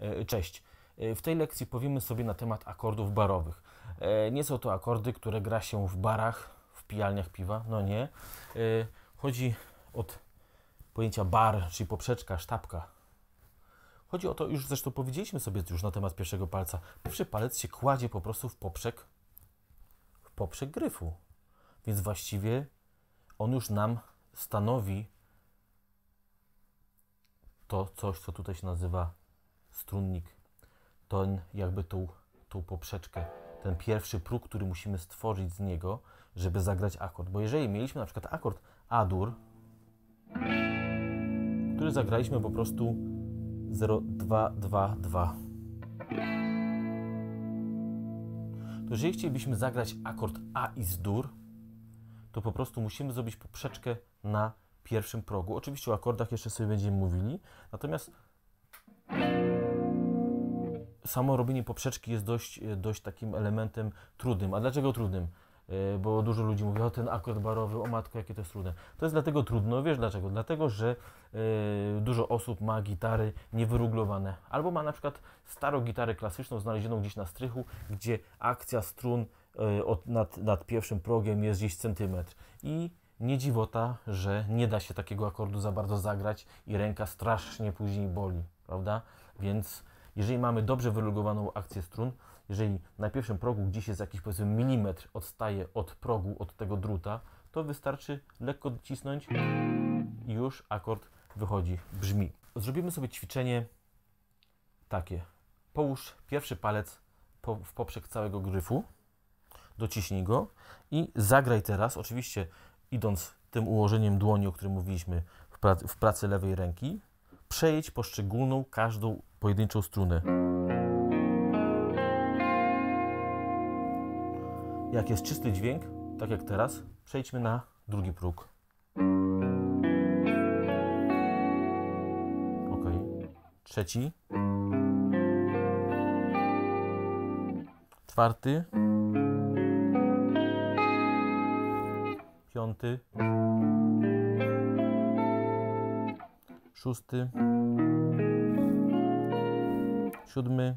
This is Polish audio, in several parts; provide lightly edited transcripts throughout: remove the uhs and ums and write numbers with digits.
Cześć. W tej lekcji powiemy sobie na temat akordów barowych. Nie są to akordy, które gra się w barach, w pijalniach piwa, no nie. Chodzi od pojęcia bar, czyli poprzeczka, sztabka. Chodzi o to, już zresztą powiedzieliśmy sobie już na temat pierwszego palca. Pierwszy palec się kładzie po prostu w poprzek gryfu. Więc właściwie on już nam stanowi to coś, co tutaj się nazywa strunnik. Ten jakby tą poprzeczkę, ten pierwszy próg, który musimy stworzyć z niego, żeby zagrać akord. Bo jeżeli mieliśmy na przykład akord A-dur, który zagraliśmy po prostu 0, 2, 2, 2. To jeżeli chcielibyśmy zagrać akord A i z dur, to po prostu musimy zrobić poprzeczkę na pierwszym progu. Oczywiście o akordach jeszcze sobie będziemy mówili, natomiast samo robienie poprzeczki jest dość takim elementem trudnym. A dlaczego trudnym? Bo dużo ludzi mówi, o ten akord barowy, o matko, jakie to jest trudne. To jest dlatego trudno, wiesz dlaczego? Dlatego, że dużo osób ma gitary niewyruglowane. Albo ma na przykład starą gitarę klasyczną znalezioną gdzieś na strychu, gdzie akcja strun nad pierwszym progiem jest gdzieś centymetr. I nie dziwota, że nie da się takiego akordu za bardzo zagrać i ręka strasznie później boli, prawda? Więc jeżeli mamy dobrze wyrugowaną akcję strun, jeżeli na pierwszym progu gdzieś jest jakiś, powiedzmy, milimetr odstaje od progu, od tego druta, to wystarczy lekko docisnąć i już akord wychodzi, brzmi. Zrobimy sobie ćwiczenie takie. Połóż pierwszy palec w poprzek całego gryfu, dociśnij go i zagraj teraz, oczywiście idąc tym ułożeniem dłoni, o którym mówiliśmy w pracy lewej ręki, przejedź poszczególną, każdą pojedynczą strunę. Jak jest czysty dźwięk, tak jak teraz, przejdźmy na drugi próg. Ok. Trzeci. Czwarty. Piąty. Szósty. Siódmy.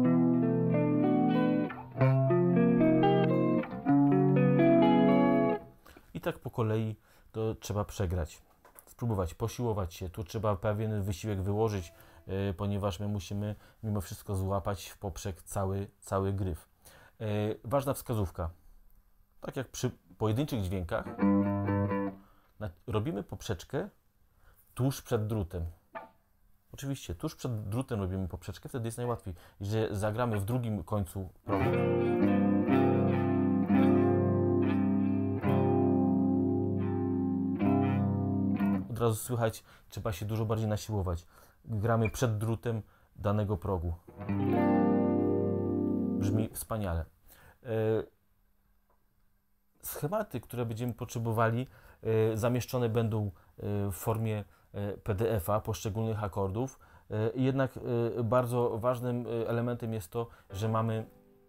I tak po kolei to trzeba przegrać. Spróbować, posiłować się. Tu trzeba pewien wysiłek wyłożyć, ponieważ my musimy mimo wszystko złapać w poprzek cały gryf. Ważna wskazówka. Tak jak przy pojedynczych dźwiękach, robimy poprzeczkę tuż przed drutem. Oczywiście, tuż przed drutem robimy poprzeczkę, wtedy jest najłatwiej. Jeżeli zagramy w drugim końcu progu, od razu słychać, trzeba się dużo bardziej nasiłować. Gramy przed drutem danego progu. Brzmi wspaniale. Schematy, które będziemy potrzebowali, zamieszczone będą w formie PDF-a poszczególnych akordów. Jednak bardzo ważnym elementem jest to, że mamy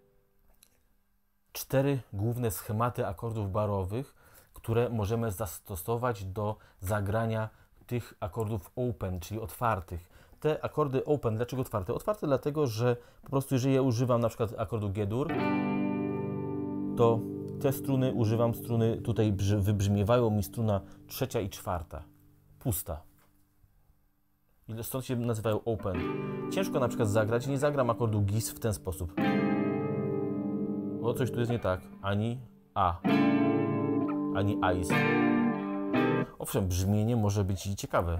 4 główne schematy akordów barowych, które możemy zastosować do zagrania tych akordów open, czyli otwartych. Te akordy open, dlaczego otwarte? Otwarte dlatego, że po prostu jeżeli ja używam na przykład akordu G-dur, to te struny, używam struny, tutaj wybrzmiewają mi struna trzecia i czwarta, pusta. I stąd się nazywają open. Ciężko na przykład zagrać, nie zagram akordu GIS w ten sposób. O, coś tu jest nie tak. Ani A, ani AIS. Owszem, brzmienie może być i ciekawe.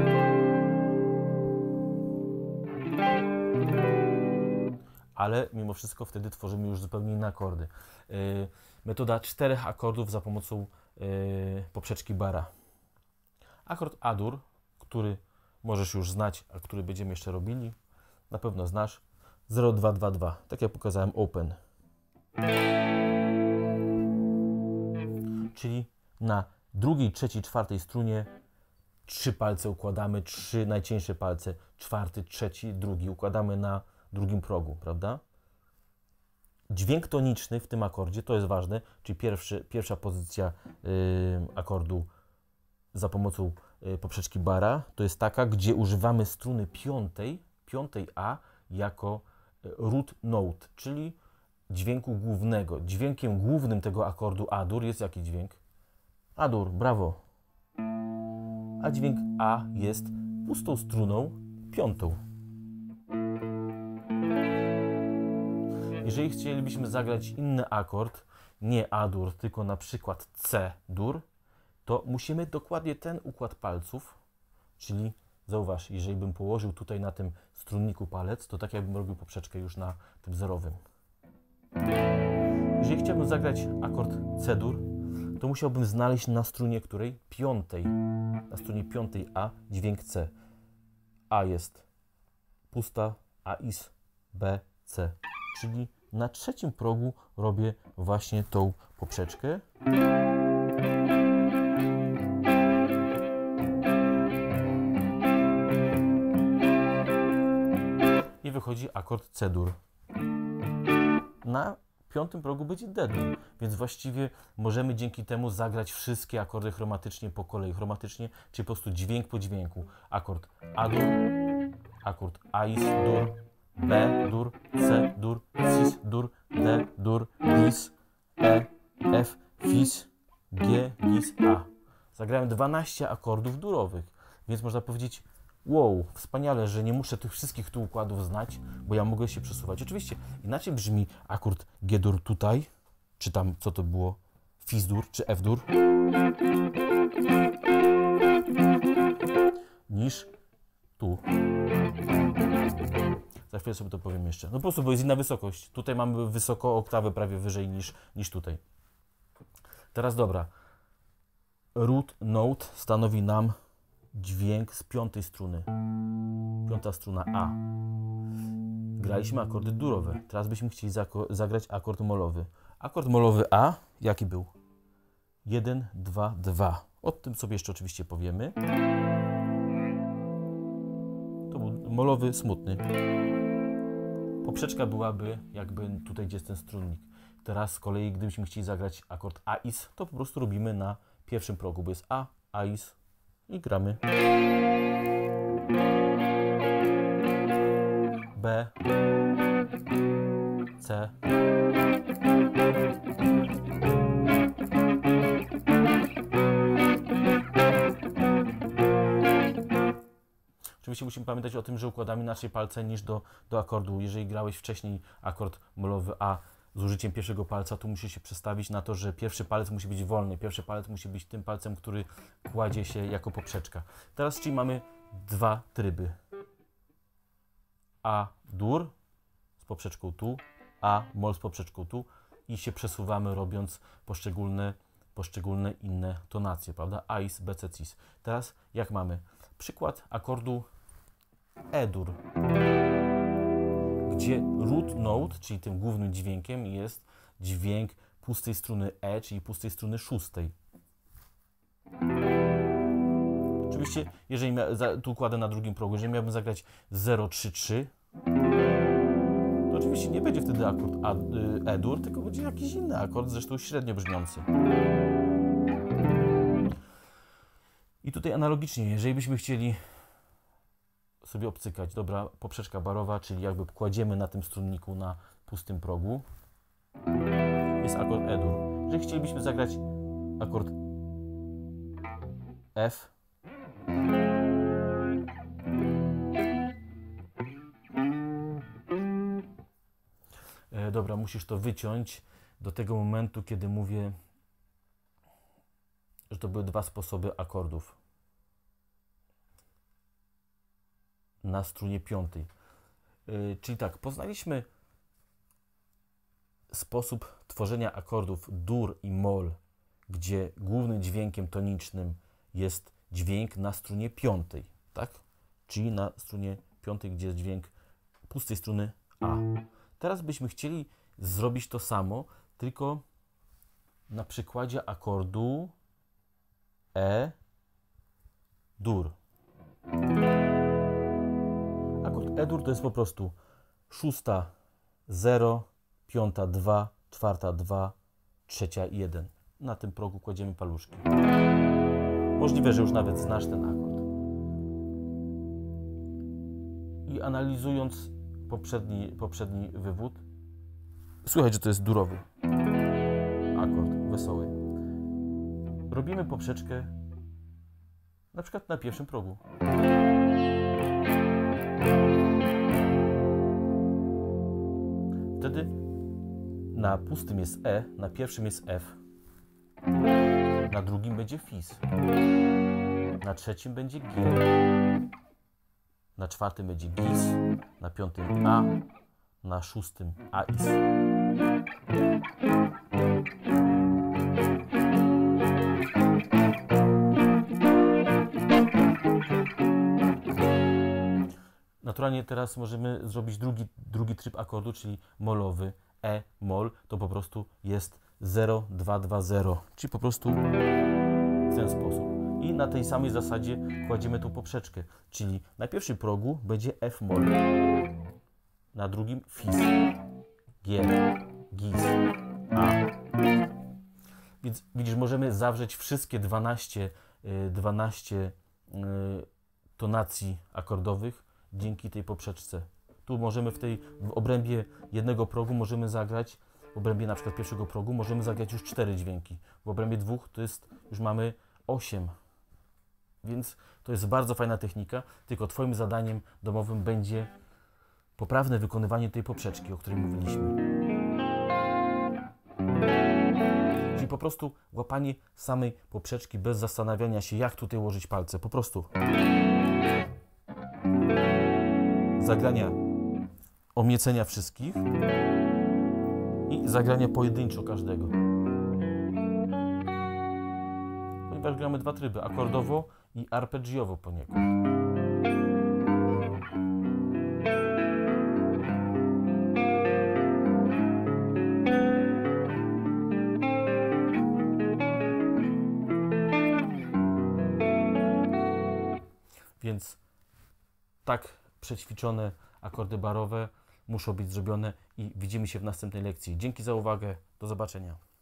Ale mimo wszystko wtedy tworzymy już zupełnie inne akordy. Metoda 4 akordów za pomocą poprzeczki bara. Akord A-dur, który możesz już znać, a który będziemy jeszcze robili, na pewno znasz. 0, 2, 2, 2. Tak jak pokazałem, open. Czyli na drugiej, trzeciej, czwartej strunie 3 palce układamy, 3 najcieńsze palce, czwarty, trzeci, drugi układamy na drugim progu, prawda? Dźwięk toniczny w tym akordzie, to jest ważne, czyli pierwsza pozycja akordu za pomocą poprzeczki bara, to jest taka, gdzie używamy struny piątej A jako root note, czyli dźwięku głównego. Dźwiękiem głównym tego akordu A-dur jest jaki dźwięk? A-dur, brawo. A dźwięk A jest pustą struną piątą. Jeżeli chcielibyśmy zagrać inny akord, nie A-dur, tylko na przykład C-dur, to musimy dokładnie ten układ palców, czyli zauważ, jeżeli bym położył tutaj na tym strunniku palec, to tak jakbym robił poprzeczkę już na tym zerowym. Jeżeli chciałbym zagrać akord C-dur, to musiałbym znaleźć na strunie której? Piątej. Na strunie piątej A dźwięk C. A jest pusta, A is, B, C. Czyli na trzecim progu robię właśnie tą poprzeczkę. I wychodzi akord C-dur. Na piątym progu będzie D-dur, więc właściwie możemy dzięki temu zagrać wszystkie akordy chromatycznie po kolei. Chromatycznie, czyli po prostu dźwięk po dźwięku. Akord A-dur, akord A-is-dur, B-dur, C-dur, cis-dur, D-dur, dis, E, F, fis, G, lis, A. Zagrałem 12 akordów durowych, więc można powiedzieć, wow, wspaniale, że nie muszę tych wszystkich tu układów znać, bo ja mogę się przesuwać. Oczywiście inaczej brzmi akord G-dur tutaj, czy tam co to było, fis-dur, czy F-dur, niż tu. Za chwilę sobie to powiem jeszcze. No po prostu, bo jest inna wysokość. Tutaj mamy wysoko oktawę prawie wyżej niż tutaj. Teraz dobra. Root note stanowi nam dźwięk z piątej struny. Piąta struna A. Graliśmy akordy durowe. Teraz byśmy chcieli zagrać akord molowy. Akord molowy A, jaki był? 1, 2, 2. O tym sobie jeszcze oczywiście powiemy. To był molowy smutny. Poprzeczka byłaby jakby tutaj, gdzie jest ten strunnik. Teraz z kolei, gdybyśmy chcieli zagrać akord A-is, to po prostu robimy na pierwszym progu, bo jest A, A-is i gramy. B, C, oczywiście musimy pamiętać o tym, że układamy inaczej palce niż do akordu. Jeżeli grałeś wcześniej akord molowy A z użyciem pierwszego palca, to musisz się przestawić na to, że pierwszy palec musi być wolny. Pierwszy palec musi być tym palcem, który kładzie się jako poprzeczka. Teraz czyli mamy dwa tryby. A-dur z poprzeczką tu, A-mol z poprzeczką tu i się przesuwamy, robiąc poszczególne inne tonacje, prawda? A-is, B-C, cis. Teraz jak mamy? Przykład akordu E-dur, gdzie root note, czyli tym głównym dźwiękiem jest dźwięk pustej struny E, czyli pustej struny szóstej. Oczywiście, jeżeli tu układę na drugim progu, jeżeli miałbym zagrać 0, 3, 3, to oczywiście nie będzie wtedy akord E-dur, tylko będzie jakiś inny akord, zresztą średnio brzmiący. I tutaj analogicznie, jeżeli byśmy chcieli sobie obcykać, dobra, poprzeczka barowa, czyli jakby kładziemy na tym strunniku na pustym progu, jest akord E-dur. Jeżeli chcielibyśmy zagrać akord F, dobra, musisz to wyciąć do tego momentu, kiedy mówię, że to były dwa sposoby akordów na strunie piątej. Czyli tak, poznaliśmy sposób tworzenia akordów dur i mol, gdzie głównym dźwiękiem tonicznym jest dźwięk na strunie piątej, tak? Czyli na strunie piątej, gdzie jest dźwięk pustej struny A. Teraz byśmy chcieli zrobić to samo, tylko na przykładzie akordu E-dur. Akord E-dur to jest po prostu szósta 0, piąta 2, czwarta 2, trzecia 1. Na tym progu kładziemy paluszki. Możliwe, że już nawet znasz ten akord. I analizując poprzedni wywód. Słychać, że to jest durowy akord, wesoły. Robimy poprzeczkę na przykład na pierwszym progu. Wtedy na pustym jest E, na pierwszym jest F, na drugim będzie Fis, na trzecim będzie G, na czwartym będzie Gis, na piątym A, na szóstym Ais. Naturalnie teraz możemy zrobić drugi tryb akordu, czyli molowy. E, mol, to po prostu jest 0, 2, 2, 0. Czyli po prostu w ten sposób. I na tej samej zasadzie kładziemy tą poprzeczkę. Czyli na pierwszym progu będzie F mol, na drugim Fis, G, Gis, A. Więc widzisz, możemy zawrzeć wszystkie 12 tonacji akordowych dzięki tej poprzeczce. Tu możemy w obrębie jednego progu możemy zagrać, w obrębie na przykład pierwszego progu możemy zagrać już 4 dźwięki. W obrębie dwóch to jest, już mamy 8. Więc to jest bardzo fajna technika, tylko Twoim zadaniem domowym będzie poprawne wykonywanie tej poprzeczki, o której mówiliśmy. Czyli po prostu łapanie samej poprzeczki bez zastanawiania się, jak tutaj ułożyć palce. Po prostu zagrania omiecenia wszystkich i zagrania pojedynczo każdego. Ponieważ gramy dwa tryby, akordowo i arpeggiowo poniekąd. Więc tak przećwiczone akordy barowe muszą być zrobione i widzimy się w następnej lekcji. Dzięki za uwagę. Do zobaczenia.